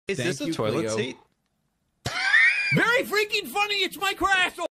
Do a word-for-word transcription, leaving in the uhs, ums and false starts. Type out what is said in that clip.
Is Thank this a you, toilet Cleo. seat? Very freaking funny. It's my crash.